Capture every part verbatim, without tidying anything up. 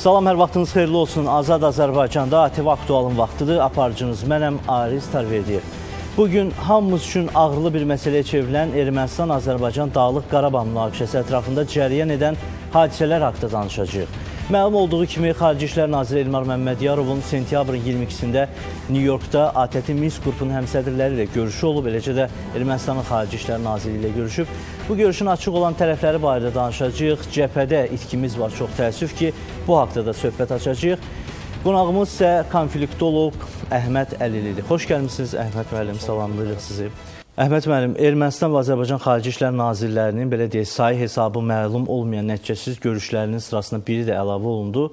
Salam, hər vaxtınız xeyirli olsun. Azad Azərbaycanda A T V Aktualın vaxtıdır. Aparıcınız mənəm, Aris Tarverdiyev. Bugün hamımız üçün ağırlı bir məsələyə çevrilən Ermənistan-Azərbaycan Dağlıq Qarabağ münaqişəsi ətrafında cərəyan edən hadisələr haqqında danışacağıq. Məlum olduğu kimi, Xarici İşlər Naziri Elmar Məmmədiyarovun sentyabrın iyirmi ikisində New Yorkda A T T Minsk qrupunun həmsədrləri ilə görüşü olub, eləcə də Ermənistanın Xarici İşlər Naziri ilə görüşüb. Bu görüşün açıq olan tərəfləri barədə danışacağıq. Cəbhədə itkimiz var, çox təəssüf ki, bu haqda da söhbət açacağıq. Qonağımız isə konfliktoloq Əhməd Əlilidir. Xoş gəlmişsiniz Əhməd müəllim, salamlayırıq sizi. Əhməd müəllim, Ermənistan və Azərbaycan Xarici İşlər Nazirlərinin belə deyək, sayı hesabı məlum olmayan nəticəsiz görüşlərinin sırasına biri də əlavə olundu.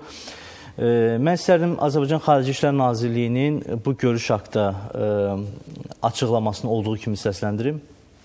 Mən istərdim Azərbaycan Xarici İşlər Nazirliyinin bu görüş haqda açıqlamasını olduğu kimi səsləndirim.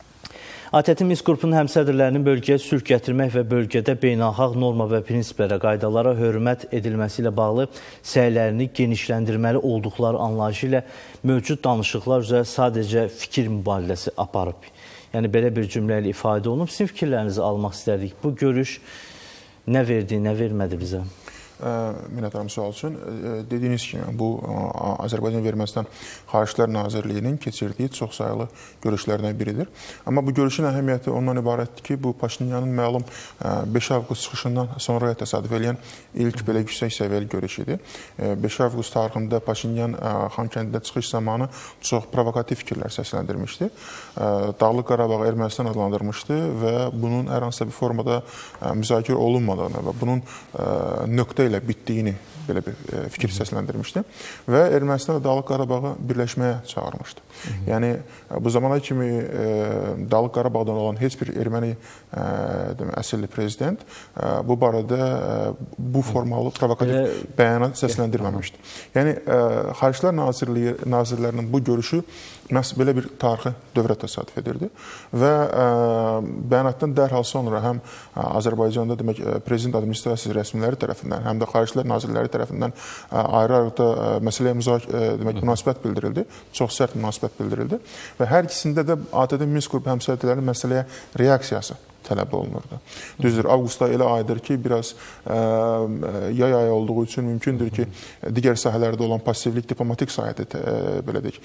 A T T Minsk qrupunun həmsədrlərinin bölgəyə sülh gətirmək və bölgədə beynəlxalq norma və prinsiplərə, qaydalara hörmət edilməsi ilə bağlı səylərini genişləndirməli olduqları anlayışı ilə mövcud danışıqlar üzrə sadəcə fikir mübadiləsi aparıb. Yəni, belə bir cümlə ilə ifadə olunub. Sizin fikirlərinizi almaq istərdik. Bu görüş nə verdi, nə vermədi bizə? Minnətdarım sual üçün. Dediyiniz kimi, bu Azərbaycan və Ermənistan Xarici İşlər Nazirliyinin keçirdiyi çox sayılı görüşlərdən biridir. Amma bu görüşün əhəmiyyəti ondan ibarətdir ki, bu Paşinyanın məlum beş avqust çıxışından sonraya təsadüf edən ilk belə yüksək səviyyəli görüş idi. beş avqust tarixində Paşinyan Xankəndidə çıxış zamanı çox provokativ fikirlər səsləndirmişdi. Dağlıq Qarabağı Ermənistan adlandırmışdı və bunun hər hansısa bir formada müzakirə olunmadığını və bunun nöqtə ilə bitdiyini belə bir fikir səsləndirmişdi və Ermənistan və Dağlıq Qarabağı birləşməyə çağırmışdı. Yəni, bu zamana kimi Dağlıq Qarabağdan olan heç bir erməni əsilli prezident bu barədə bu formalı provokativ bəyanat səsləndirməmişdi. Yəni, Xarici İşlər Nazirlərinin bu görüşü məhz belə bir tarixi dövrə təsadüf edirdi və bəyanatdan dərhal sonra həm Azərbaycanda demək, prezident administrasiyası rəsmiləri tərəfindən, həm də Xarici İşlər Nazirləri tərəfindən ayrı-ayrıqda məsələyə müzakirə, münasibət bildirildi, çox sərt münasibət bildirildi və hər ikisində də A T T Minsk qrupu həmsədrlərinin məsələyə reaksiyası tələb olunurdu. Düzdür, avqustda elə aydır ki, biraz yay ayı olduğu üçün mümkündür ki, digər sahələrdə olan passivlik diplomatik sahədə, belə deyək,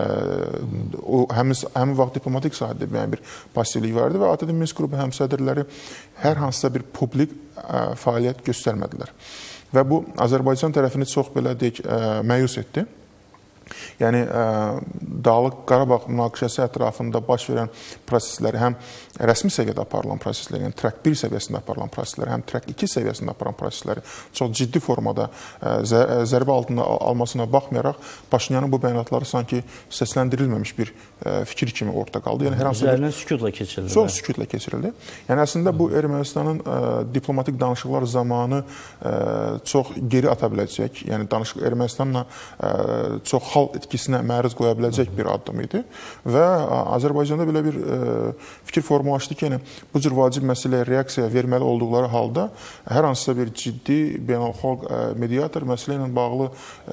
həmin vaxt diplomatik sahədə müəyyən bir passivlik vardı və A T T Minsk qrupu həmsədrləri hər hansısa bir publik fəaliyyət göstərmədilər. Və bu, Azərbaycan tərəfini çox, belə deyək, məyus etdi. Yəni, Dağlıq Qarabağ münaqişəsi ətrafında baş verən prosesləri, həm rəsmi səviyyədə aparılan prosesləri, yəni trek bir səviyyəsində aparılan prosesləri, həm trek iki səviyyəsində aparılan prosesləri çox ciddi formada zərbə altında almasına baxmayaraq, Paşinyanın bu bəyanatları sanki səsləndirilməmiş bir fikir kimi ortada qaldı. Yəni, üzərindən sükutla keçirildi. Çox sükutla keçirildi. Yəni, əslində bu Ermənistanın diplomatik danışıqlar zamanı çox geri ata biləcək, yəni Ermənistanla çox xal etkisinə məruz qoya biləcək bir addım idi və Azərbaycanda belə bir fikir formalaşdı ki, yəni, bu cür vacib məsələyə reaksiya verməli olduqları halda hər hansısa bir ciddi beynəlxalq mediator məsələ ilə bağlı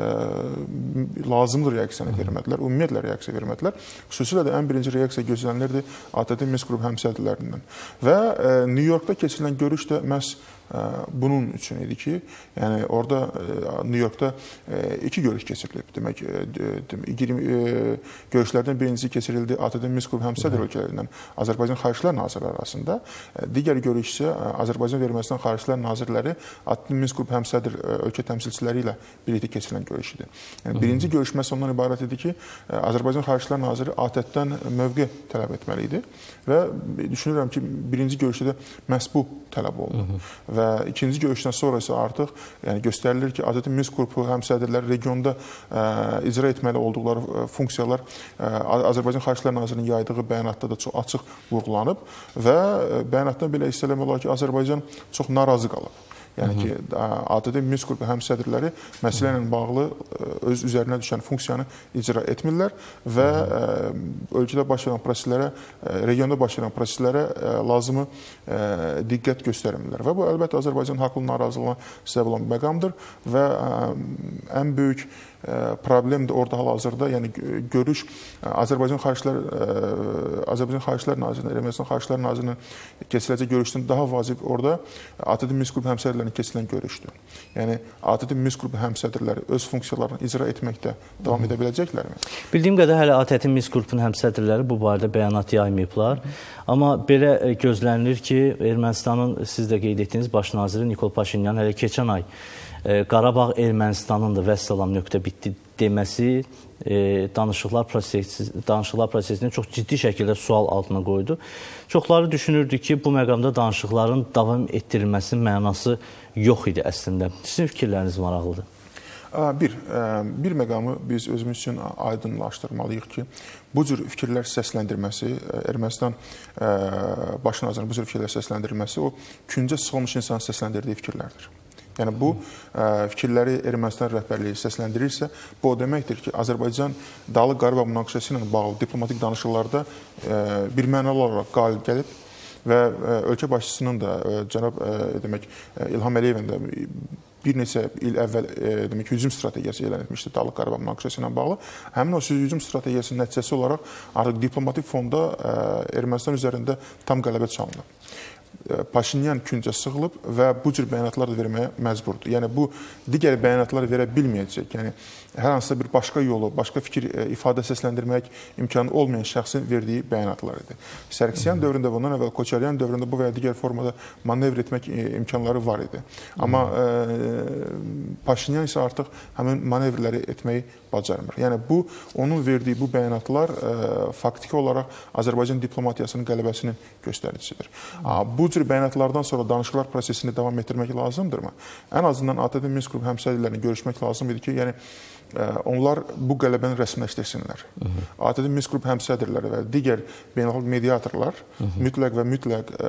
lazımlı reaksiyanı vermədilər, ümumiyyətlə reaksiya vermədilər. Xüsusilə də ən birinci reaksiya gözlənilirdi A T T Minsk qrupu həmsədrlərindən və New Yorkda keçirilən görüş də məhz bunun üçün idi ki, yəni orada New Yorkda iki görüş keçirilib. Demək, görüşlərdən birincisi keçirildi A T T Minsk qrupu həmsədr ölkələrindən Azərbaycan Xarici İşlər Nazirləri arasında. Digər görüş isə Azərbaycan və Ermənistan Xarici İşlər Nazirləri A T T Minsk qrupu həmsədr ölkə təmsilçiləri ilə birlikdə keçirilən görüş idi. Yəni, birinci görüşməsi ondan ibarət idi ki, Azərbaycan Xarici İşlər Naziri A T T-dən mövqe tələb etməli idi və düşünürəm ki, birinci görüşdə də məhz bu tələb olundu. Və ikinci görüşdən sonra isə artıq yəni, göstərilir ki, A T T Minsk qrupu həmsədrləri regionda ə, icra etməli olduqları funksiyalar ə, Azərbaycan Xarici İşlər Nazirinin yaydığı bəyanatda da çox açıq vurğulanıb və bəyanatdan belə hiss eləmək olar ki, Azərbaycan çox narazı qalıb. Yəni ki, A T T Minsk qrupu həmsədrləri məsələ ilə bağlı öz üzərinə düşən funksiyanı icra etmirlər və ölkədə baş verən proseslərə, regionda baş verən proseslərə lazımı diqqət göstərmirlər. Və bu, əlbəttə, Azərbaycan haqlı narazılığına səbəb olan məqamdır və ən böyük problem də orada hal-hazırda, yəni görüş Azərbaycan Xariclər Azərbaycan Xariclər Nazirliyinin, Ermənistan Xariclər Nazirliyinin keçiriləcək görüşdən daha vacib orada A T D Minsk qrupu həmsədrlərinin keçirilən görüşdür. Yəni A T D Minsk qrupu həmsədrləri öz funksiyalarını icra etməkdə davam edə biləcəklərmi? Bildiyim qədər hələ A T D Minsk qrupunun həmsədrləri bu barədə bəyanat yaymayıblar. Amma belə gözlənilir ki, Ermənistanın siz də qeyd etdiyiniz baş naziri Nikol Paşinyan hələ keçən ay Qarabağ Ermənistanındır, vəssalam, nöqtə bitdi deməsi danışıqlar prosesi, danışıqlar prosesini çox ciddi şəkildə sual altına qoydu. Çoxları düşünürdü ki, bu məqamda danışıqların davam etdirilməsinin mənası yox idi əslində. Sizin fikirləriniz maraqlıdır. Bir, bir məqamı biz özümüz üçün aydınlaşdırmalıyıq ki, bu cür fikirlər səsləndirməsi, Ermənistan baş nazirinin bu cür fikirlər səsləndirilməsi o küncə sıxılmış insanın səsləndirdiyi fikirlərdir. Yəni bu fikirləri Ermənistan rəhbərliyi səsləndirirsə, bu o deməkdir ki, Azərbaycan Dağlıq Qarabağ münaqişəsi ilə bağlı diplomatik danışıqlarda bir mənalı olaraq qalib gəlib və ölkə başçısının da cənab demək İlham Əliyevin də bir neçə il əvvəl demək hücum strategiyası elan etmişdi Dağlıq Qarabağ münaqişəsi ilə bağlı. Həmin o hücum strategiyasının nəticəsi olaraq artıq diplomatik fonda Ermənistan üzərində tam qələbə çalınıb. Paşinyan küncə sıxılıb və bu cür bəyanatlar da verməyə məcburdur. Yəni bu digər bəyanatları verə bilməyəcək. Yəni hər hansısa bir başqa yolu, başqa fikir ifadə səsləndirmək imkanı olmayan şəxsin verdiyi bəyanatlar idi. Sərkisyan dövründə, bundan əvvəl Koçaryan dövründə bu və ya digər formada manevr etmək imkanları var idi. Amma e, Paşinyan isə artıq həmin manevrləri etməyi bacarmır. Yəni bu onun verdiyi bu bəyanatlar e, faktiki olaraq Azərbaycan diplomatiyasının qələbəsinin göstəricisidir. Bu cür bəyanatlardan sonra danışıqlar prosesini davam etdirmək lazımdırmı? Ən azından A T D Minsk qrupu həmsədrlərlə görüşmək lazım idi ki, yəni onlar bu qələbəni rəsmiləşdirsinlər. A T D Minsk qrupu həmsədrləri və digər beynəlxalq mediatorlar mütləq və mütləq ə,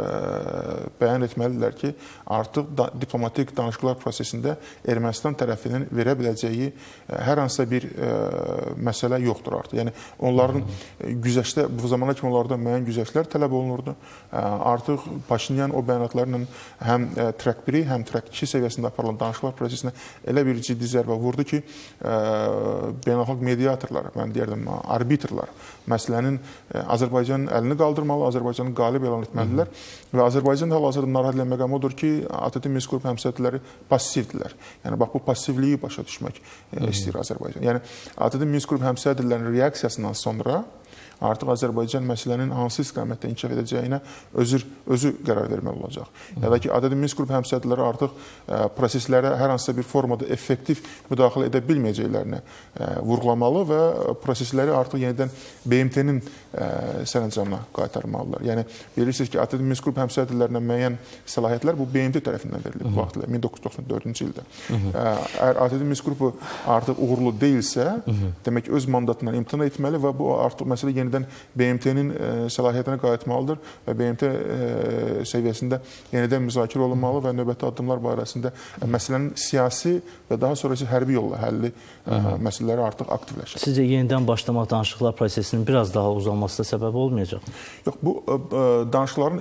bəyan etməlidirlər ki, artıq da, diplomatik danışıqlar prosesində Ermənistan tərəfinin verə biləcəyi ə, hər hansısa bir ə, məsələ yoxdur artıq. Yəni onların güzəştə, bu zamana kimi onlardan müəyyən güzəştlər tələb olunurdu. Ə, artıq Paşinyan o bəyanatlarla həm ə, track biri, həm track iki səviyyəsində aparılan danışıqlar prosesinə elə bir ciddi zərbə vurdu ki, ə, beynəlxalq mediatorlar, mən deyərdim, arbitrlar məsələnin Azərbaycanın əlini qaldırmalı, Azərbaycanı qalib elan etməlidirlər və Azərbaycan hal-hazırda narahat edilən məqam odur ki, A T D Minsk qrupu həmsədrləri passivdirlər. Yəni bax bu passivliyi başa düşmək istəyir Azərbaycan. Yəni A T D Minsk qrupu həmsədrlərinin reaksiyasından sonra artıq Azərbaycan məsələnin hansı istiqamətdə inkişaf edəcəyinə özü, özü qərar verməli olacaq. Ya da ki, A T D Minsk qrupu həmsədrləri artıq ə, proseslərə hər hansısa bir formada effektiv müdaxilə edə bilməyəcəklərini ə, vurğulamalı və prosesləri artıq yenidən B M T-nin sərəncamına qaytarmalılar. Yəni, bilirsiniz ki, A T D Minsk qrupu həmsədrlərinə müəyyən səlahiyyətlər bu B M T tərəfindən verilib bu vaxtla, min doqquz yüz doxsan dördüncü ildə. Əgər A T D Minsk qrupu artıq uğurlu deyilsə, demək öz mandatından imtina etməli və bu artıq məsələ yenidən B M T-nin səlahiyyətinə qayıtmalıdır və B M T səviyyəsində yenidən müzakirə olunmalı və növbəti addımlar barəsində məsələnin siyasi və daha sonrası hərbi yolla həlli məsələləri artıq aktivləşir. Sizcə yenidən başlamaq danışıqlar prosesinin biraz daha uzanmasına səbəb olmayacaq? Yox, bu danışıqların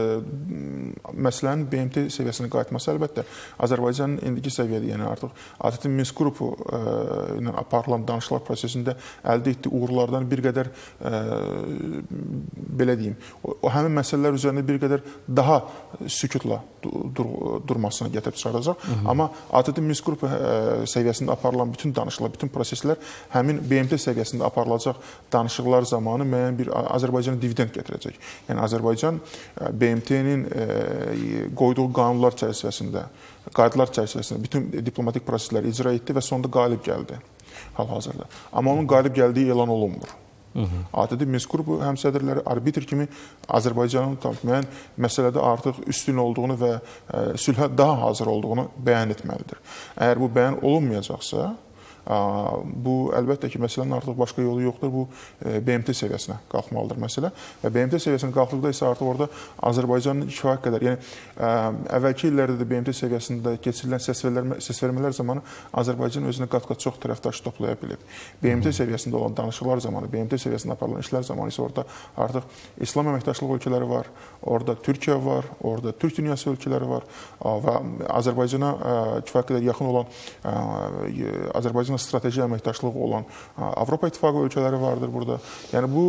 məsələnin B M T səviyyəsinə qayıtması əlbəttə Azərbaycanın indiki səviyyədə, yəni artıq A T D Minsk qrupu ilə aparılan danışıqlar prosesində əldə etdiyi uğurlardan bir qədər belə deyim, o, o həmin məsələlər üzərində bir qədər daha sükutla dur, durmasına gətirib çıxaracaq. Hı -hı. Amma A T D Minsk qrupu səviyyəsində aparılan bütün danışıqlar, bütün proseslər həmin B M T səviyyəsində aparılacaq danışıqlar zamanı müəyyən bir Azərbaycana dividend gətirəcək. Yəni Azərbaycan B M T-nin qoyduğu qanunlar çərçivəsində, qaydalar çərçivəsində bütün diplomatik prosesləri icra etdi və sonunda qalib gəldi hal-hazırda. Amma onun qalib gəldiyi elan olunmur. A T D Minsk qrupu həmsədrləri arbitr kimi Azərbaycanın müəyyən məsələdə artıq üstün olduğunu və sülhə daha hazır olduğunu bəyan etməlidir. Əgər bu bəyan olunmayacaqsa, bu əlbəttə ki, məsələnin artıq başqa yolu yoxdur. Bu B M T səviyyəsinə qalxmalıdır məsələ. Və B M T səviyyəsinə qalxdıqda isə artıq orada Azərbaycanın kifayət qədər, yəni əvvəlki illərdə də B M T səviyyəsində keçirilən səsvermələr zamanı Azərbaycan özünə qat-qat çox tərəfdaş toplaya bilib. B M T səviyyəsində olan danışıqlar zamanı, B M T səviyyəsində aparılan işlər zamanı isə orada artıq İslam əməkdaşlıq ölkələri var, orada Türkiyə var, orada Türk dünyası ölkələri var və Azərbaycana kifayət qədər yaxın olan Azərbaycan Azərbaycanla strateji əməkdaşlığı olan Avropa İttifaqı ölkələri vardır burada. Yəni bu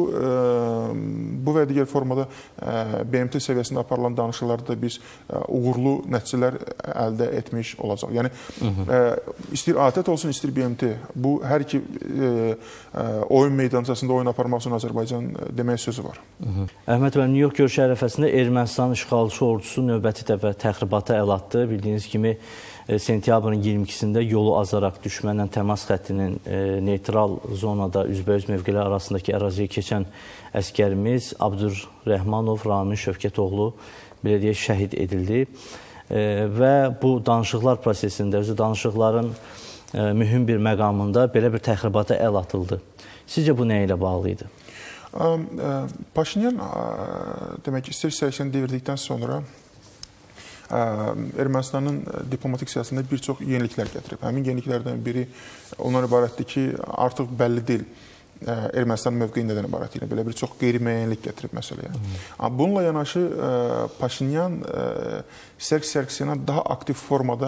bu və digər formada B M T səviyyəsində aparılan danışıqlarda da biz uğurlu nəticələr əldə etmiş olacaq. Yəni Hı -hı. istəyir A T Ə olsun, istəyir B M T, bu hər iki oyun meydançasında oyun aparmaq üçün Azərbaycan demək sözü var. Hı -hı. Əhməd bəy, New York görüşü ərəfəsində Ermənistan işğalçı ordusu növbəti dəfə təxribata əl atdı. Bildiyiniz kimi sentyabrın iyirmi ikisində yolu azaraq düşmənlə təmas xəttinin neytral zonada üzbəyüz mövqelər arasındakı əraziyə keçən əskərimiz Abdurrəhmanov Ramin Şövkətoğlu belə deyək şəhid edildi və bu danışıqlar prosesində, özü danışıqların mühüm bir məqamında belə bir təxribata əl atıldı. Sizcə bu nə ilə bağlı idi? Paşinyan demək istər siyasətini devirdikdən sonra Ermənistanın diplomatik siyasətində bir çox yeniliklər gətirib. Həmin yeniliklərdən biri ondan ibarətdir ki, artıq bəlli deyil Ermənistanın mövqeyi nədən ibarət ilə belə bir çox qeyri-müəyyənlik gətirib məsələyə. Hmm. Bununla yanaşı Paşinyan Serk-Serksiyana daha aktiv formada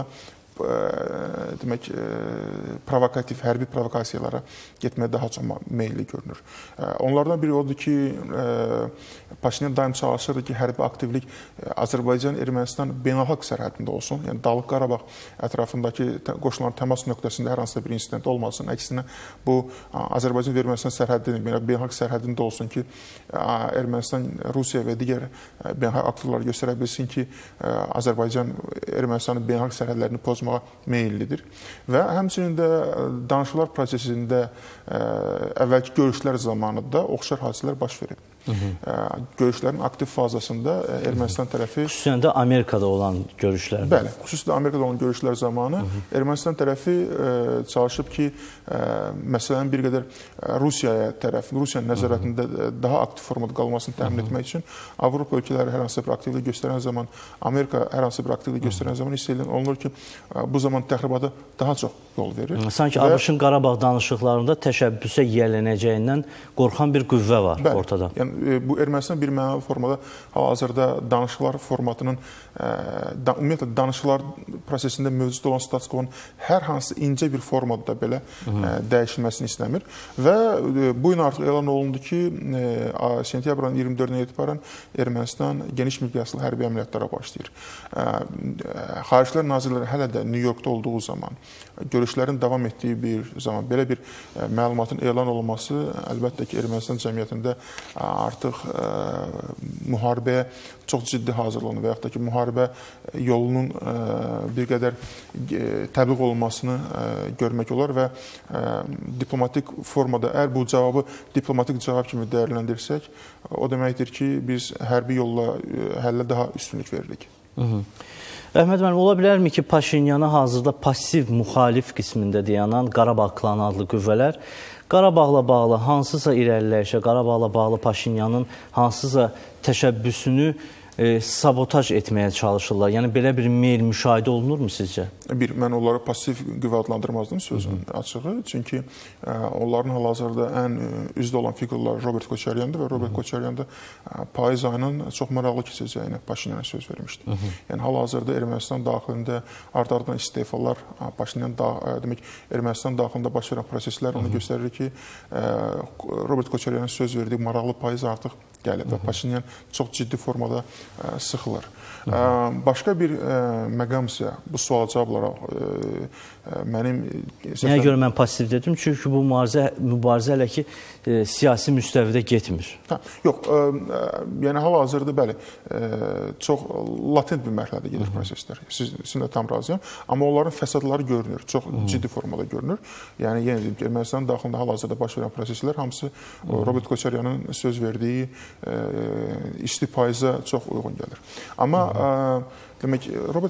demək provokativ, hərbi provokasiyalara getməyə daha çox meyilli görünür. Onlardan biri odur ki, Paşinyan daim çalışırdı ki, hərbi aktivlik Azərbaycan-Ermənistan beynəlxalq sərhədində olsun. Yəni Dağlıq Qarabağ ətrafındakı qoşulan təmas nöqtəsində hər hansı bir insident olmasın. Əksinə bu Azərbaycan-Ermənistan sərhədinin beynəlxalq sərhədində olsun ki, Ermənistan, Rusiya və digər beynəlxalq aktorlar göstərə bilsin ki, Azərbaycan Ermənistanın beynəlxalq sərhədlərini pozmağa meyillidir. Və həmçinin də danışıqlar prosesində əvvəlki görüşlər zamanında oxşar hadisələr baş verib. Hı -hı. Görüşlərin aktiv fazasında Ermənistan tərəfi... Xüsusən də Amerikada olan görüşlərdə. Bəli, xüsusən də Amerikada olan görüşlər zamanı Hı -hı. Ermənistan tərəfi çalışıb ki, məsələnin bir qədər Rusiyaya tərəf, Rusiyanın nəzarətində daha aktiv formada qalmasını təmin Hı -hı. etmək üçün Avropa ölkələri hər hansı bir aktivlik göstərən zaman, Amerika hər hansı bir aktivlik göstərən zaman hiss edilən olunur ki, bu zaman təxribata daha çox yol verir. Sanki Və... ABŞ-ın Qarabağ danışıqlarında təşəbbüsə yiyələnəcəyindən qorxan bir qüvvə var Bəli. ortada. Yəni, bu Ermənistan bir mənalı formada hal-hazırda danışıqlar formatının, ümumiyyətlə danışıqlar prosesində mövcud olan status quo-nun hər hansı incə bir formada belə Hı -hı. dəyişilməsini istəmir. Və bu gün artıq elan olundu ki, sentyabrın iyirmi dördünə etibarən Ermənistan geniş miqyaslı hərbi əməliyyatlara başlayır. Xaricilər Nazirləri hələ də New Yorkda olduğu zaman, görüşlərin davam etdiyi bir zaman belə bir məlumatın elan olunması əlbəttə ki, Ermənistan cəmiyyətində artıq müharibəyə çox ciddi hazırlanır və yaxud da ki, müharibə yolunun bir qədər təbliğ olunmasını görmək olar və diplomatik formada, əgər bu cavabı diplomatik cavab kimi dəyərləndirsək, o deməkdir ki, biz hərbi yolla həllə daha üstünlük veririk. Hı -hı. Əhməd müəllim, ola bilərmi ki, Paşinyana hazırda pasiv müxalif qismində dayanan Qarabağ klanı adlı qüvvələr Qarabağla bağlı hansısa irəliləyişə, Qarabağla bağlı Paşinyanın hansısa təşəbbüsünü e, sabotaj etməyə çalışırlar? Yəni, belə bir meyl müşahidə olunurmu sizcə? Bir, mən onları pasiv qüvvə adlandırmazdım sözün açığı. Çünki ə, onların hal-hazırda ən üzdə olan fiqurlar Robert Koçaryandır və Robert Koçaryan da payız ayının çox maraqlı keçəcəyini Paşinyana söz vermişdi. Hı -hı. Yəni, hal-hazırda Ermənistan daxilində ard-ardan istefalar, Paşinyan da, demək, Ermənistan daxilində baş verən proseslər onu Hı -hı. göstərir ki, ə, Robert Koçaryanın söz verdiyi maraqlı payız artıq gəlib və Paşinyan çox ciddi formada ə, sıxılır. Hı -hı. Başqa bir ə, məqam isə bu sual cavablara ə, ə, mənim... Nəyə görə mən pasiv dedim? Çünki bu mübarizə, mübarizə hələ ki ə, siyasi müstəvidə getmir. Hə, yox, ə, ə, yəni hal-hazırda bəli, ə, çox latent bir mərhələdə gedir Hı -hı. proseslər. Siz, sizinlə tam razıyam. Amma onların fəsadları görünür, çox Hı -hı. ciddi formada görünür. Yəni, yenə deyim ki, Ermənistanın daxilində hal-hazırda baş verən proseslər hamısı Hı -hı. Robert Koçaryanın söz verdiyi ə, isti payıza çox uyğun gəlir. Amma Hı -hı. ə, demək, Robert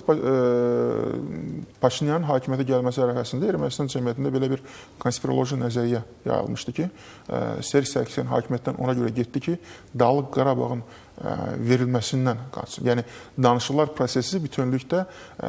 Paşinyanın hakimiyyətə gəlməsi ərəfəsində Ermənistan cəmiyyətində belə bir konspiroloji nəzəriyyə yayılmışdı ki, Serk Sarkisyan hakimiyyətdən ona görə getdi ki, Dağlıq Qarabağın verilməsindən qaçıb. Yəni, danışıqlar prosesi bütünlükdə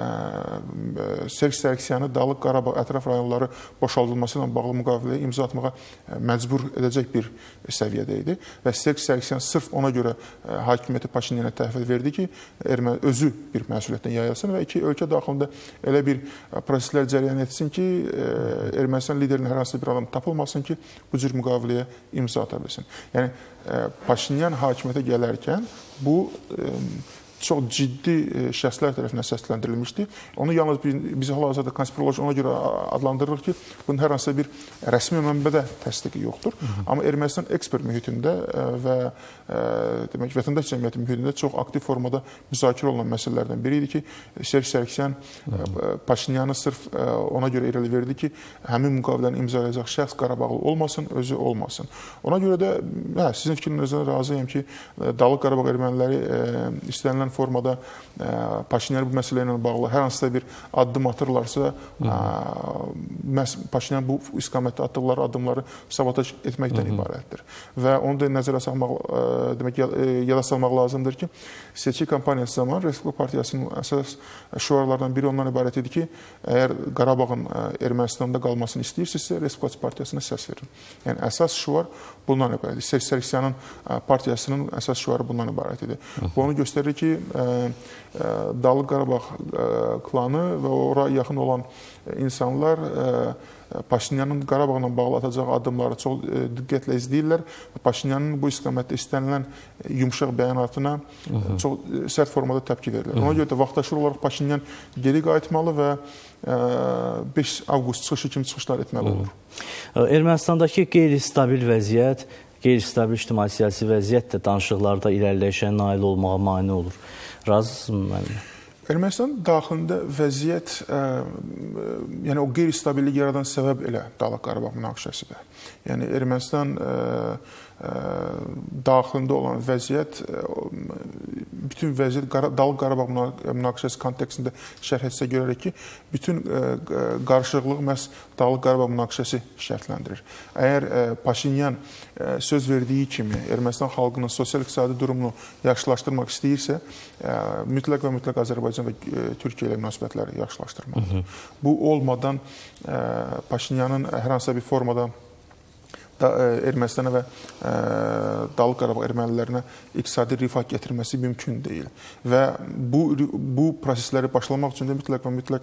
Serj Sərkisyanı Dağlıq Qarabağ ətraf rayonları boşaldılması ilə bağlı müqaviləyə imza atmağa məcbur edəcək bir səviyyədə idi və Serj Sərkisyan sırf ona görə hakimiyyəti Paşinyana təhvil verdi ki, Erməni özü bir məsuliyyətdən yayılsın və iki ölkə daxilində elə bir proseslər cərəyan etsin ki, Ermənistan liderinin hər hansı bir adam tapılmasın ki, bu cür müqaviləyə imza ata bilsin. Yəni, Paşinyan hakimiyyətə gələrkən bu çox ciddi şəxslər tərəfindən səsləndirilmişdi. Onu yalnız biz hal-hazırda konspiroloji ona görə adlandırırıq ki, bunun hər hansı bir rəsmi mənbədə təsdiqi yoxdur. Hı -hı. Amma Ermənistan ekspert mühitində və demək, vətəndaş cəmiyyəti mühitində çox aktiv formada müzakirə olunan məsələlərdən biri idi ki, Serj Sərkisyan Paşinyanı sırf ona görə irəli verdi ki, həmin müqaviləni imzalayacaq şəxs Qarabağlı olmasın, özü olmasın. Ona görə də hə, sizin fikrinizdən razıyam ki, Dağlıq Qarabağ erməniləri istənilən formada Paşinyan bu məsələ ilə bağlı hər hansısa bir addım atırlarsa, Paşinyan bu istiqamətdə atdıqları addımları sabotaj etməkdən ibarətdir. Və onu da nəzərə salmaq, demək, yada salmaq lazımdır ki, seçki kampaniyası zamanı Respublika Partiyasının əsas şüarlardan biri ondan ibarət idi ki, əgər Qarabağın Ermənistanda qalmasını istəyirsinizsə, Respublika Partiyasına səs verin. Yəni, əsas şüar bundan ibarət idi. Serj Sərkisyanın partiyasının əsas şüarı bundan ibarət idi. Bu onu göstərir ki, Dağlıq Qarabağ klanı və ora yaxın olan insanlar Paşinyanın Qarabağla bağlı atacağı addımları çox diqqətlə izləyirlər. Paşinyanın bu istiqamətdə istənilən yumşaq bəyanatına çox sərt formada təpki verirlər. Ona görə də vaxtaşır olaraq Paşinyan geri qayıtmalı və beş avqust çıxışı kimi çıxışlar etməli olur. Ermənistandakı qeyri-stabil vəziyyət, qeyri-stabil ictimai-siyasi vəziyyət də danışıqlarda irəliləyişə nail olmağa mane olur. Razısınız mənimlə? Ermənistan daxilində vəziyyət, yəni o qeyri-stabillik yaradan səbəb elə Dağlıq Qarabağ münaqişəsidir. Yəni Ermənistan daxilində olan vəziyyət, bütün vəziyyət Dağlıq Qarabağ münaqişəsi kontekstində şərh etsə görərək ki, bütün qarşılıqlıq məhz Dağlıq Qarabağ münaqişəsi şərtləndirir. Əgər Paşinyan söz verdiyi kimi Ermənistan xalqının sosial-iqtisadi durumunu yaxşılaşdırmaq istəyirsə, mütləq və mütləq Azərbaycan və Türkiyə ilə münasibətləri yaxşılaşdırmalıdır. Bu olmadan Paşinyanın hər hansısa bir formada Ermənistana və Dağlıq Qarabağ ermənilərinə iqtisadi rifah gətirməsi mümkün deyil. Və bu, bu prosesləri başlamaq üçün də mütləq və mütləq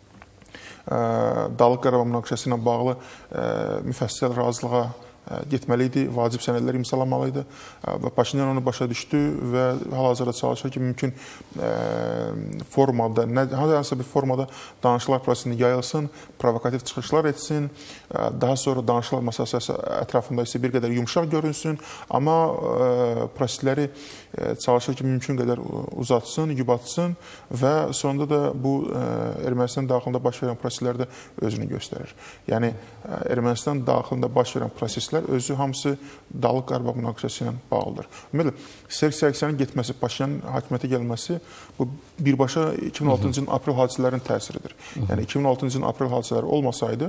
Dağlıq Qarabağ münaqişəsi ilə bağlı müfəssəl razılığa getməli idi, vacib sənədlər imzalanmalıydı və Paşinyan onu başa düşdü və hal-hazırda çalışır ki, mümkün formada, hansısa bir formada danışıqlar prosesini yayılsın, provokativ çıxışlar etsin, daha sonra danışıqlar masası ətrafında isə bir qədər yumşaq görünsün, amma prosesləri çalışır ki, mümkün qədər uzatsın, yubatsın və sonunda da bu Ermənistan daxilində baş verən proseslərdə özünü göstərir. Yəni, Ermənistan daxilində baş verən proseslər özü hamısı Dağlıq Qarabağ münaqişəsi ilə bağlıdır. Ümumiyyətlə, Serj Sərkisyanın getməsi, Paşinyanın hakimiyyətə gəlməsi bu birbaşa iki min altıncı ilin aprel hadisələrinin təsiridir. Yəni, iki min altıncı ilin aprel hadisələri olmasaydı,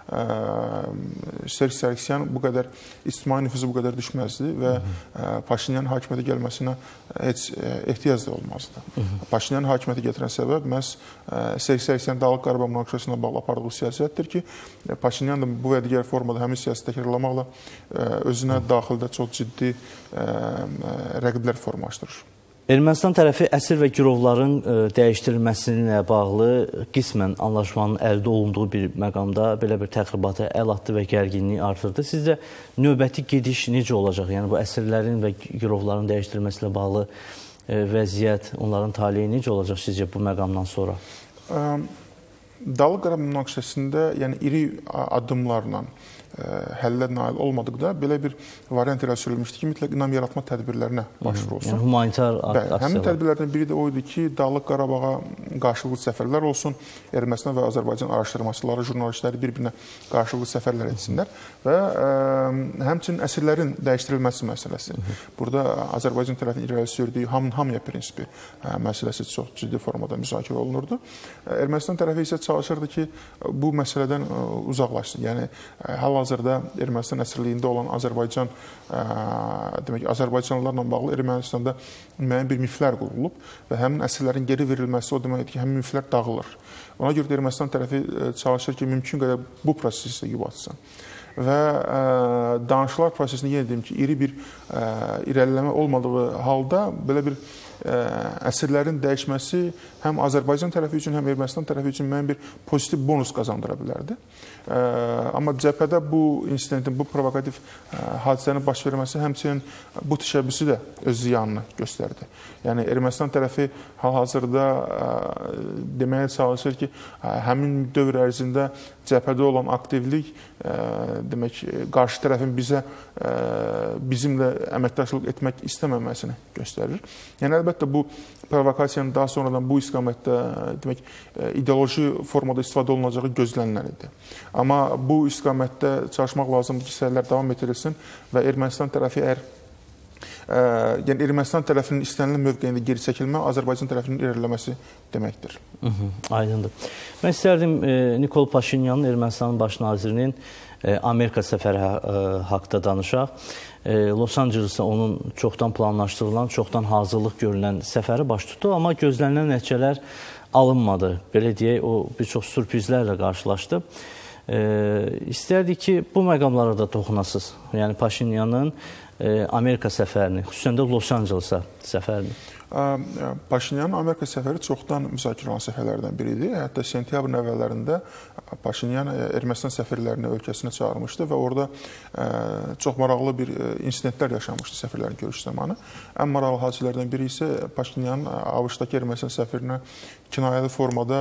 Serj Sərkisyan bu qədər ictimai nüfuzu bu qədər düşməzdi və Paşinyanın hakimiyyətə gəlməsinə heç ehtiyac da olmazdı. Paşinyanın hakimiyyətə gətirən səbəb məhz Serj Sərkisyan Dağlıq Qarabağ münaqişəsi ilə bağlı apardığı siyasətdir ki, Paşinyan da bu və digər formada həmin siyasəti təkrarlamaqla özünə daxildə çox ciddi rəqiblər formalaşdırır. Ermənistan tərəfi əsir və girovların dəyişdirilməsinə bağlı qismən anlaşmanın əldə olunduğu bir məqamda belə bir təxribata əl atdı və gərginliyi artırdı. Sizcə növbəti gediş necə olacaq? Yəni bu əsirlərin və girovların dəyişdirilməsinə bağlı vəziyyət, onların taleyi necə olacaq sizcə bu məqamdan sonra? Dağlıq Qarabağ münaqişəsində yəni iri addımlarla həllə nail olmadıqda belə bir variant irəli sürülmüşdü ki, mütləq inam yaratma tədbirlərinə başvurulsun. Yəni humanitar aksiyalar. Həmin tədbirlərdən biri də o idi ki, Dağlıq Qarabağa qarşılıqlı səfərlər olsun, Ermənistan və Azərbaycan araşdırmaçıları, jurnalistləri bir-birinə qarşılıqlı səfərlər etsinlər və həmçinin əsirlərin dəyişdirilməsi məsələsi. Burada Azərbaycan tərəfinin irəli sürdüyü hamının hamıya prinsipi məsələsi çox ciddi formada müzakirə olunurdu. Ermənistan tərəfi isə çalışırdı ki, bu məsələdən uzaqlaşsın. Yəni, hal hal-hazırda Ermənistan əsirliyində olan Azərbaycan, demək, Azərbaycanlılarla bağlı Ermənistanda müəyyən bir miflər qurulub və həmin əsirlərin geri verilməsi o deməkdir ki, həmin miflər dağılır. Ona görə də Ermənistan tərəfi çalışır ki, mümkün qədər bu prosesi də yubatsın. Və ə, danışıqlar prosesində yenə deyim ki, iri bir ə, irəliləmə olmadığı halda belə bir ə, əsirlərin dəyişməsi həm Azərbaycan tərəfi üçün, həm Ermənistan tərəfi üçün müəyyən bir pozitiv bonus qazandıra bilərdi. Ə, amma cəbhədə bu insidentin, bu provokativ ə, hadisənin baş verməsi həmçinin bu təşəbbüsü də öz ziyanını göstərdi. Yəni Ermənistan tərəfi hal-hazırda deməyə çalışır ki, ə, həmin dövr ərzində cəbhədə olan aktivlik ə, demək, qarşı tərəfin bizə ə, bizimlə əməkdaşlıq etmək istəməməsini göstərir. Yəni əlbəttə bu provokasiyanın daha sonradan bu istiqamətdə demək, ideoloji formada istifadə olunacağı gözlənilən idi. Amma bu istiqamətdə çalışmaq lazımdır ki, səylər davam etdirilsin və Ermənistan tərəfi əgər ə, yəni Ermənistan tərəfinin istənilən mövqeyində geri çəkilmə Azərbaycan tərəfinin irəliləməsi deməkdir. Hı -hı, aydındır. Mən istərdim e, Nikol Paşinyanın, Ermənistanın baş nazirinin e, Amerika səfəri e, haqda danışaq. E, Los Angeles'a onun çoxdan planlaşdırılan, çoxdan hazırlıq görülən səfəri baş tutdu, amma gözlənilən nəticələr alınmadı. Belə deyək, o bir çox sürprizlərlə qarşılaşdı. E, istərdik ki, bu məqamlara da toxunasınız. Yəni Paşinyanın e, Amerika səfərini, xüsusən də Los Angeles'a səfərini. Paşinyanın Amerika səfəri çoxdan müzakirə olunan səfərlərdən biridir. Hətta sentyabrın əvvəllərində Paşinyan Ermənistan səfirlərini ölkəsinə çağırmışdı və orada çox maraqlı bir insidentlər yaşanmışdı səfirlərin görüş zamanı. Ən maraqlı hadisələrdən biri isə Paşinyanın ABŞ-dakı Ermənistan səfirinə kinayəli formada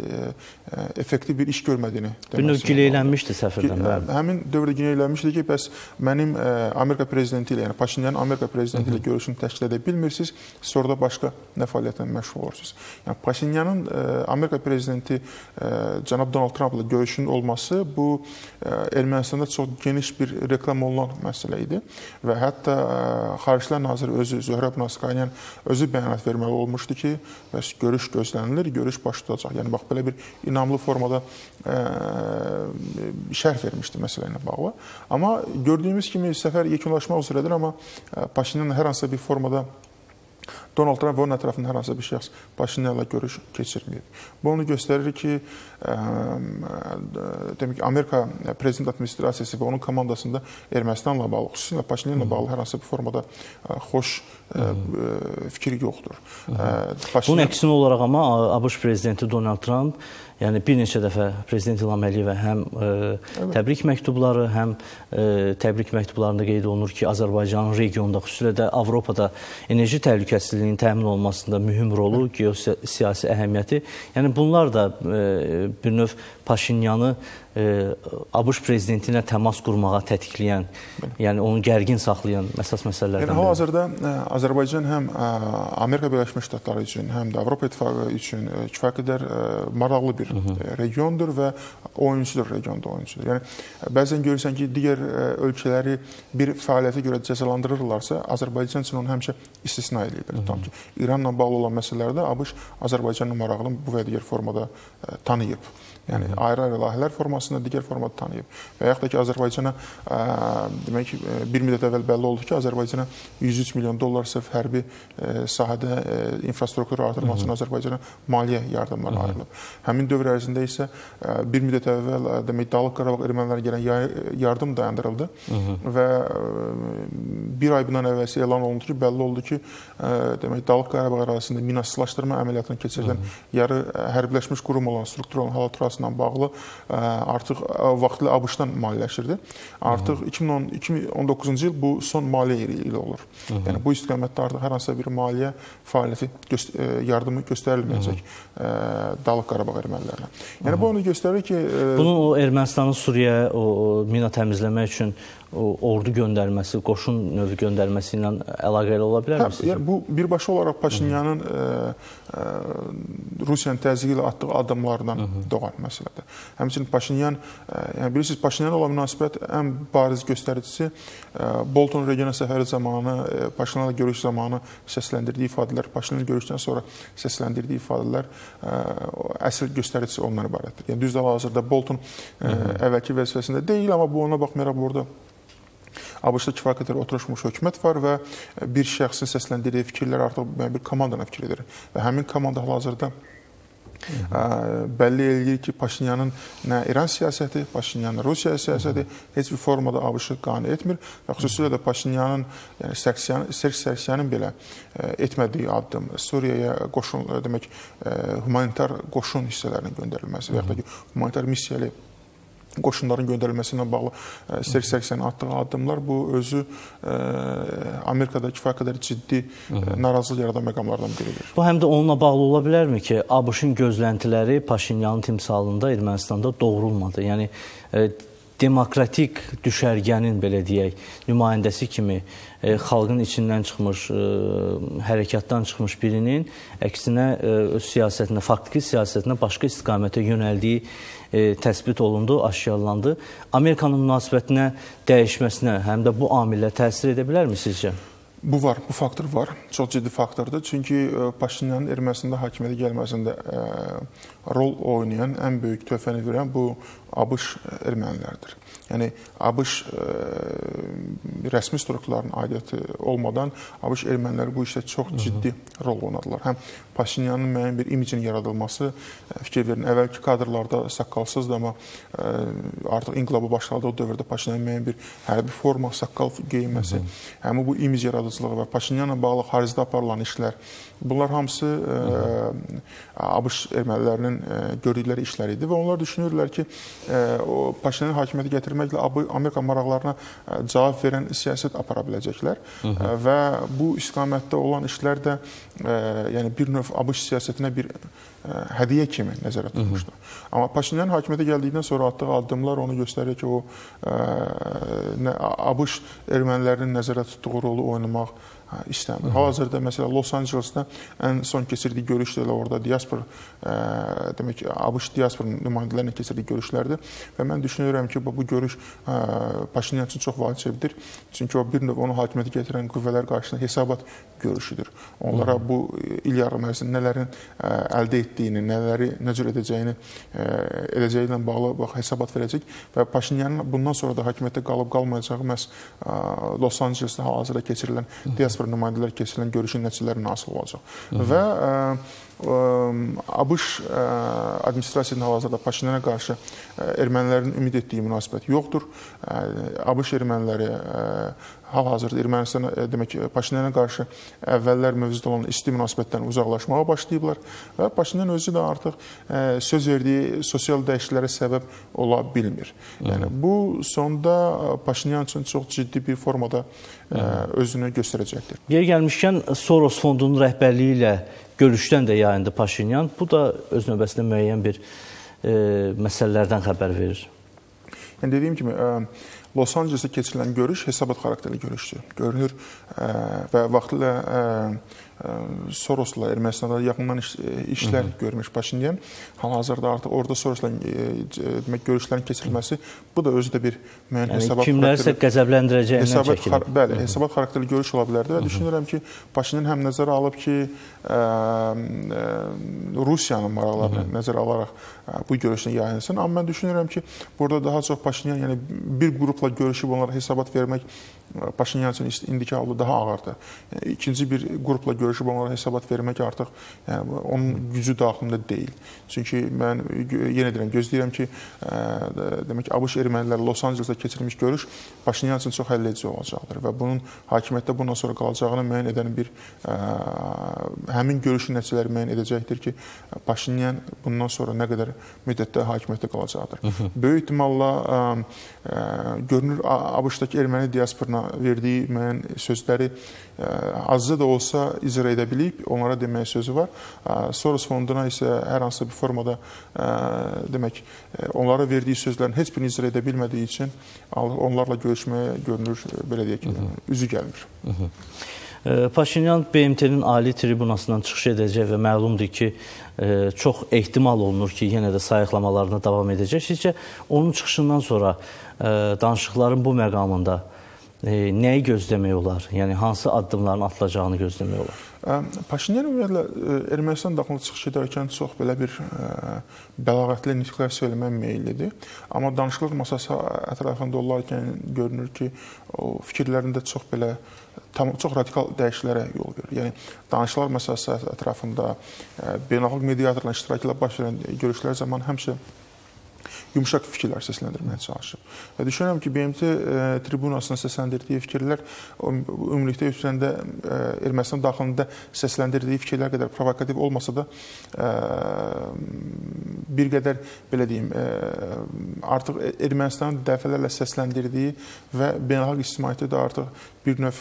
effektiv bir iş görmədiyini deməsi. Bir növ gileylənmişdi səfirdən. Həmin dövrdə gileylənmişdi ki, bəs mənim Amerika prezidenti ilə, yəni Paşinyanın Amerika prezidenti ilə görüşünü təşkil edə bilmirsiniz, sonra da başqa nə fəaliyyətlə məşğul olursunuz. Yəni Paşinyanın Amerika prezidenti cənab Donald Trump ilə görüşünün olması bu Ermənistanda çox geniş bir reklam olunan məsələ idi və hətta Xaricilər naziri özü Zöhrəb Naskanyan özü bəyanat verməli olmuşdu ki, bəs görüş gözlənilir, görüş baş tutacaq. Yəni bax belə bir inamlı formada şərh vermişdi məsələ ilə bağlı. Amma gördüyümüz kimi səfər yekunlaşmaq üzrədir, amma Paşinyan hər hansısa bir formada Donald Trump və onun ətrafında hər hansısa bir şəxs Paşinyanla görüş keçirməyib. Bu onu göstərir ki, ə, demək ki, Amerika prezident administrasiyası və onun komandasında Ermənistanla bağlı, xüsusilə Paşinyanla bağlı hər hansısa bir formada ə, xoş ə, fikir yoxdur. Paşinyan... Bunun əksinə olaraq amma ABŞ prezidenti Donald Trump yəni bir neçə dəfə Prezident İlham Əliyevə həm ə, evet. təbrik məktubları, həm ə, təbrik məktublarında qeyd olunur ki, Azərbaycanın regionda, xüsusilə də Avropada enerji təhlükəsizliyinin təmin olunmasında mühüm rolu, geosiyasi əhəmiyyəti. Yəni bunlar da ə, bir növ Paşinyanı ABŞ prezidenti ilə təmas qurmağa tetikləyən, yəni onu gərgin saxlayan əsas məsələlərdən biri. Yəni hal-hazırda Azərbaycan həm Amerika Birləşmiş Ştatları üçün, həm də Avropa İttifaqı üçün kifayət qədər maraqlı bir Hı -hı. regiondur və oyuncudur, regionda oyuncudur. Yəni bəzən görürsən ki, digər ölkələri bir fəaliyyətə görə cəzalandırırlarsa, Azərbaycan üçün onu həmişə istisna edirlər. Tutam ki, İranla bağlı olan məsələlərdə ABŞ Azərbaycanın marağını bu və digər formada tanıyıb. Yəni ayrı-ayrı layihələr formasında, digər formada tanıyıb. Və yaxud da ki, Azərbaycana ə, demək ki, bir müddət əvvəl bəlli oldu ki, Azərbaycana yüz üç milyon dollar sırf hərbi ə, sahədə ə, infrastrukturu artırmaq üçün Azərbaycana maliyyə yardımları ayrılıb. Həmin dövr ərzində isə ə, bir müddət əvvəl ə, demək Dağlıq Qarabağ ermənilərinə gələn yardım dayandırıldı Hı -hı. və ə, bir ay bundan əvvəlsi elan olundu ki, bəlli oldu ki, ə, demək Dağlıq Qarabağ ərazisində minasızlaşdırma əməliyyatını keçirilən yarı hərbiləşmiş qurum olan struktur olan hal ilə bağlı artıq vaxtlı ABŞ-dan maliyyələşirdi. Artıq iki min on doqquzuncu il bu son maliyyə ili olur. Hı -hı. Yəni bu istiqamətdə artıq hər hansısa bir maliyyə fəaliyyəti göst yardımı göstərilməyəcək Dağlıq Qarabağ ermənilərinə. Yəni Hı -hı. bu onu göstərir ki... Bunun o Ermənistanın Suriyaya o mina təmizləmək üçün ordu göndərməsi, qoşun növü göndərməsi ilə əlaqəli ola bilərmi sizcə? Yəni, bu birbaşa olaraq Paşinyanın e, e, Rusiyanın təzyiqi ilə atdığı addımlardan doğan məsələdir. Həmçinin Paşinyan, e, yəni bilirsiniz, Paşinyan olan münasibət ən bariz göstəricisi e, Bolton regiona səfəri zamanı, e, Paşinyanla görüş zamanı səsləndirdiyi ifadələr, Paşinyanla görüşdən sonra səsləndirdiyi ifadələr e, əsl göstəricisi ondan ibarətdir. Yəni, düzdür, hazırda Bolton e, əvvəlki vəzifəsində deyil, amma bu ona baxmayaraq burada ABŞ-da kifayət qədər oturmuş hökumət var və bir şəxsin səsləndirdiyi fikirlər artıq bir komandanın fikridir. Və həmin komanda hal-hazırda bəlli edir ki, Paşinyanın nə İran siyasəti, Paşinyanın Rusiya siyasəti heç bir formada ABŞ-ı qane etmir və xüsusilə də Paşinyanın, yəni Serj Sargsyanın belə etmədiyi addım, Suriyaya qoşun, demək, humanitar qoşun hissələrinin göndərilməsi və yaxud da ki, humanitar missiyalı qoşunların göndərilməsi ilə bağlı Serj Sargsyanın atdığı addımlar bu özü e, Amerikada kifayət qədər ciddi e, narazılıq yaradan məqamlardan biridir. Bu həm də onunla bağlı ola bilərmi ki, ABŞ-ın gözləntiləri Paşinyanın timsalında Ermənistanda doğrulmadı? Yəni e, demokratik düşərgənin, belə deyək, nümayəndəsi kimi e, xalqın içindən çıxmış, e, hərəkatdan çıxmış birinin əksinə e, öz siyasətinə, faktiki siyasətinə başqa istiqamətə yönəldiyi e, təsbit olundu, aşkarlandı. Amerikanın münasibətinə dəyişməsinə həm də bu amillər təsir edə bilərmi sizcə? Bu var, bu faktor var. Çox ciddi faktordur. Çünki Paşinyanın Ermənistanda hakimiyyətə gəlməsində e, rol oynayan, ən böyük töhfəni verən bu ABŞ ermənilərdir. Yəni, ABŞ e, rəsmi strukturların aidiyyəti olmadan ABŞ erməniləri bu işdə çox ciddi rol oynadılar. Həm Paşinyanın müəyyən bir imicinin yaradılması, fikir verin, əvvəlki kadrlarda saqqalsızdır, amma e, artıq inqilaba başladığı dövrdə Paşinyanın müəyyən bir hərbi forma, saqqal geyinməsi, həmin bu imic yaradıcılığı və Paşinyanla bağlı xaricdə aparılan işlər, bunlar hamısı e, ABŞ ermənilərinin e, gördükləri işlər idi və onlar düşünürlər ki, e, o Paşinyanın hakimiyyəti gətirməklə Amerika maraqlarına e, cavab verən siyasət apara biləcəklər e, və bu istiqamətdə olan işlər də e, yəni bir növ ABŞ siyasətinə bir e, hədiyyə kimi nəzərə tutmuşdur. Amma Paşinyan hakimiyyətə gəldikdən sonra atdığı addımlar onu göstərir ki, o e, ABŞ ermənilərinin nəzərə tutduğu rolu oynamaq istəmir. Hal-hazırda məsələn Los Ancelesdə ən son keçirdiyi görüşdə elə orada diaspor, e, demək ki, ABŞ diaspor nümayəndələrlə keçirdiyi görüşlərdir və mən düşünürəm ki, bu, bu görüş e, Paşinyan üçün çox vacibdir. Çünki o bir növ onu hakimiyyətə gətirən qüvvələr qarşısında hesabat görüşüdür. Onlara bu il yarım ərzində nələrin e, əldə etdiyini, nələri nə cür edəcəyini e, edəcəyi ilə bağlı bax, hesabat verəcək və Paşinyanın bundan sonra da hakimiyyətdə qalıb qalmayacağı məhz e, Los Ancelesdə hal-hazırda keçirilən diaspor nümayəndələr keçirilən görüşün nəticələri nasıl olacaq. Hı -hı. Və ə, ə, ABŞ ə, administrasiyasının hal-hazırda Paşinyana qarşı ə, ermənilərin ümid etdiyi münasibət yoxdur. Ə, ABŞ erməniləri ə, hal-hazırda Ermənistana, demək ki, Paşinyana qarşı əvvəllər mövcud olan isti münasibətdən uzaqlaşmağa başlayıblar və Paşinyan özü də artıq ə, söz verdiyi sosial dəyişikliklərə səbəb ola bilmir. Yəni, bu sonda Paşinyan üçün çox ciddi bir formada ə, özünü göstərəcəkdir. Yer gəlmişkən, Soros fondunun rəhbərliyi ilə görüşdən də yayındı Paşinyan. Bu da öz növbəsində müəyyən bir e, məsələlərdən xəbər verir. Yəni, dediyim kimi, ə, Los Ancelesdə keçirilən görüş hesabat xarakterli görüşdür. Görünür ə, və vaxtilə ə, Sorosla Ermənistanda yaxından iş, işlər Hı -hı. görmüş Paşinyan. Hal-hazırda artıq orada Sorosla demək görüşlərin keçirilməsi bu da özü də bir müəyyən yəni, hesabat kimlərsə qəzəbləndirəcəyindən çəkilir. Bəli, Hı -hı. hesabat xarakterli görüş ola bilərdi və Hı -hı. düşünürəm ki, Paşinyan həm nəzərə alıb ki, ə, ə, Rusiyanın maraqlarını Hı -hı. nəzərə alaraq ə, bu görüşdən yayınsın. Amma mən düşünürəm ki, burada daha çox Paşinyan, yəni bir qrupla görüşüb onlara hesabat vermək Paşinyan üçün indiki halda daha ağırdır. Yəni, ikinci bir qrupla görüşüb onlara hesabat vermək artıq yəni, onun gücü daxilində deyil. Çünki mən yenə deyirəm, gözləyirəm ki, ə, demək ABŞ erməniləri Los Ancelesdə keçirilmiş görüş Paşinyan üçün çox həlledici olacaqdır və bunun hakimiyyətdə bundan sonra qalacağını müəyyən edən bir ə, həmin görüşün nəticələri müəyyən edəcəkdir ki, Paşinyan bundan sonra nə qədər müddətdə hakimiyyətdə qalacaqdır. Hı -hı. Böyük ehtimalla ə, ə, görünür ABŞ-dakı erməni diasporuna verdiyi müəyyən sözləri azca da olsa icra edə bilib, onlara demək sözü var. Soros fonduna isə hər hansı bir formada demək, onlara verdiyi sözlərin heç birini icra edə bilmədiyi üçün onlarla görüşməyə görünür, belə deyək ki, üzü gəlmir. Paşinyan B M T-nin ali tribunasından çıxış edəcək və məlumdur ki, çox ehtimal olunur ki, yenə də sayıqlamalarına davam edəcək. Sizcə, onun çıxışından sonra danışıqların bu məqamında nəyi gözləmək olar? Yəni, hansı addımların atılacağını gözləmək olar? Paşinyan ümumiyyətlə Ermənistan daxilində çıxış edərkən çox belə bir bəlağətli nitqlər söyləmək meyillidir. Amma danışıqlar masası ətrafında olarkən görünür ki, o fikirlərində çox belə çox radikal dəyişikliklərə yol verir. Yəni, danışıqlar masası ətrafında beynəlxalq mediatorların iştirakı ilə baş verən görüşlər zamanı həmişə yumuşaq fikirlər səsləndirməyə çalışıb. Və düşünürəm ki, B M T tribunasının səsləndirdiyi fikirlər ümumilikdə üstündə Ermənistan daxilində səsləndirdiyi fikirlər qədər provokativ olmasa da bir qədər, belə deyim, artıq Ermənistanın dəfələrlə səsləndirdiyi və beynəlxalq ictimaiyyətdə də artıq bir növ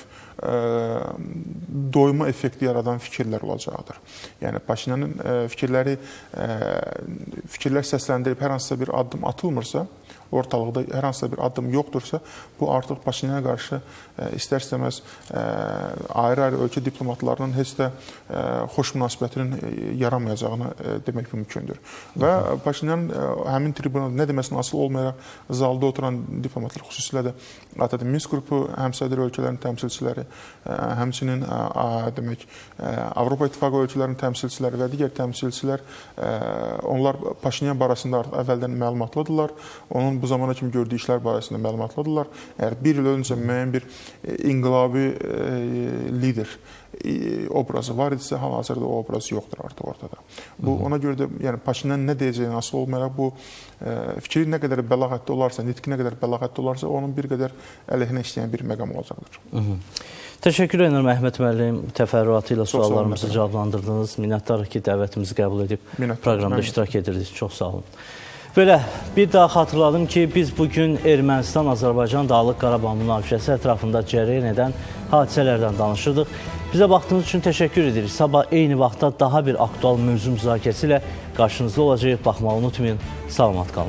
doyma effekti yaradan fikirlər olacaqdır. Yəni, Paşinyanın fikirləri, fikirlər səsləndirib hər hansısa bir addım atılmırsa, ortalıqda hər hansısa bir addım yoxdursa, bu artıq Paşinyana qarşı istər-istəməz ayrı-ayrı ölkə diplomatlarının heç də xoş münasibətinin yaramayacağını demək mümkündür. Və Paşinyan həmin tribunada nə deməsindən asılı olmayaraq zalda oturan diplomatlar, xüsusilə də ATƏT Minsk qrupu həmsədr ölkələrin təmsilçiləri, həmçinin demək Avropa İttifaqı ölkələrinin təmsilçiləri və digər təmsilçilər, onlar Paşinyan barəsində artıq əvvəldən məlumatlıdırlar. Onun bu zamana kimi gördüyü işlər barəsində məlumatlıdırlar. Əgər bir il öncə müəyyən bir inqilabi lider obrazı var idisə, hal-hazırda o obraz yoxdur artıq ortada. Bu, ona görə də yəni, Paşinyan nə deyəcəyini asılı olmayaraq, bu fikri nə qədər bəlağətli olarsa, nitqi nə qədər bəlağətli olarsa, onun bir qədər əleyhinə işləyən bir məqam olacaqdır. Təşəkkür edirəm Əhməd müəllim, təfərrüatı ilə suallarımızı cavablandırdınız. Minnətdarıq ki, dəvətimizi qəbul edib proqramda iştirak edirdiniz. Çox sağ olun. Belə, bir daha xatırladım ki, biz bugün Ermənistan-Azərbaycan Dağlıq Qarabağ münaqişəsi ətrafında cərəyan edən hadisələrdən danışırdıq. Bizə baxdığınız üçün təşəkkür edirik. Sabah eyni vaxtda daha bir aktual mövzu müzakirəsi ilə qarşınızda olacaq. Baxmağı unutmayın. Salamat qalın.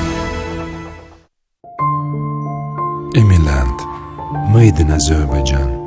Emiland, Made in Azerbaijan.